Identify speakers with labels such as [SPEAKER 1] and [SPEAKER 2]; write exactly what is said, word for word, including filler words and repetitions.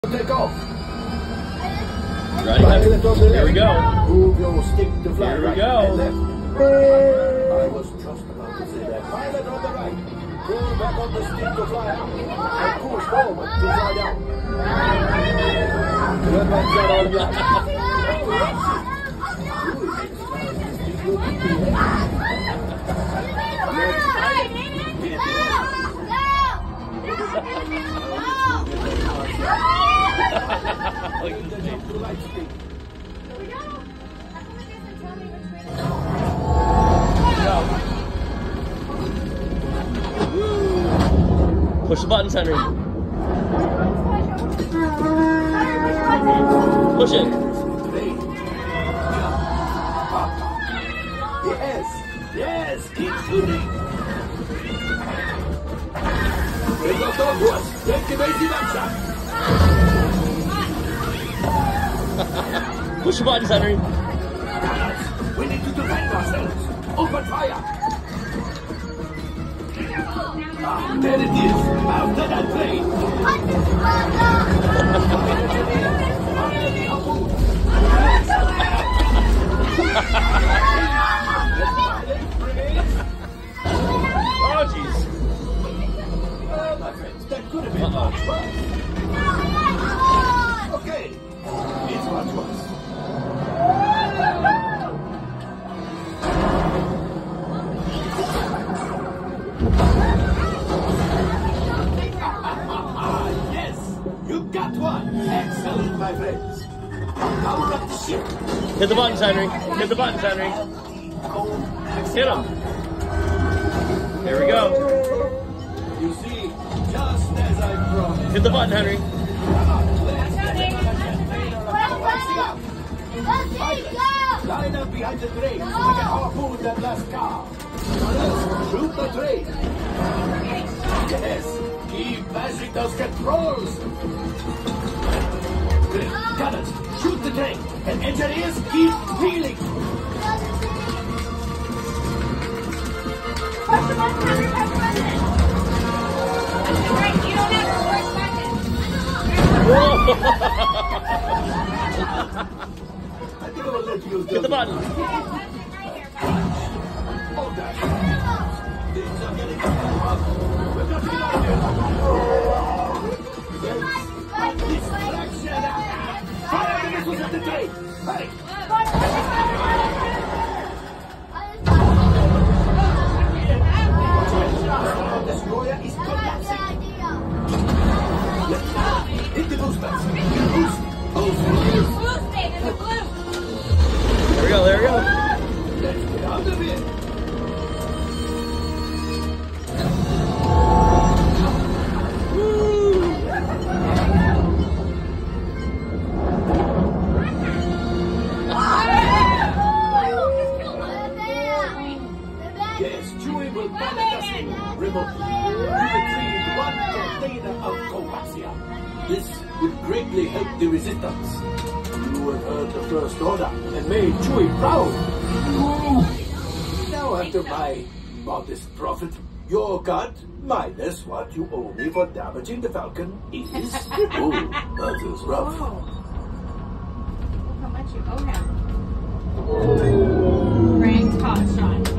[SPEAKER 1] Take off.
[SPEAKER 2] Ready?
[SPEAKER 1] Right, left on the
[SPEAKER 2] Here
[SPEAKER 1] left.
[SPEAKER 2] we go.
[SPEAKER 1] Move your stick to fly
[SPEAKER 2] Here we
[SPEAKER 1] right
[SPEAKER 2] go.
[SPEAKER 1] and left. I was just about to say that. Pilot on the right. Pull back on the stick to fly up. And push forward to fly down. Good luck, get on your
[SPEAKER 2] Push the buttons, Henry. Push it.
[SPEAKER 1] Yes, yes, keep shooting. We've got Dogwood. Take the basic action.
[SPEAKER 2] Push the buttons, Henry.
[SPEAKER 1] We need to defend ourselves. Open fire. Ah, there it is. After that plane.
[SPEAKER 2] Oh, jeez.
[SPEAKER 1] Oh, my friends, that could have been much worse. Okay, it's much worse. Yes, you got one. Excellent, my friends. Power up the ship.
[SPEAKER 2] Hit the buttons, Henry. Hit the buttons, Henry. Hit them. There we go.
[SPEAKER 1] You see, just as I promised.
[SPEAKER 2] Hit the button, Henry.
[SPEAKER 1] Line up behind the train so we can harpoon that last car. Let's shoot the train. Yes, keep mashing those controls. Gunners, shoot the train. And engineers, keep peeling.
[SPEAKER 3] Push the button, Henry, push the button. That's right, you don't have to push buttons.
[SPEAKER 1] I think I will let you
[SPEAKER 2] Hit the button.
[SPEAKER 1] Hold that. Things are getting rough. We've got to get out of here. Distraction. Fire the missiles at the train. Hurry. Destroyer is collapsing. Hit the boosters. Boost. Boost.
[SPEAKER 3] Blue state in the blue.
[SPEAKER 2] There we go, there we go.
[SPEAKER 1] Let's get out of here. Yes, Chewie will pilot us in remotely. We retrieve one container of coaxium. This will greatly help the resistance. You have heard the First Order and made Chewie proud. Now after my modest profit, your cut, minus what you owe me for damaging the Falcon, is... oh, that is rough.
[SPEAKER 3] Oh. Look how much you owe him. Frank Hotshot.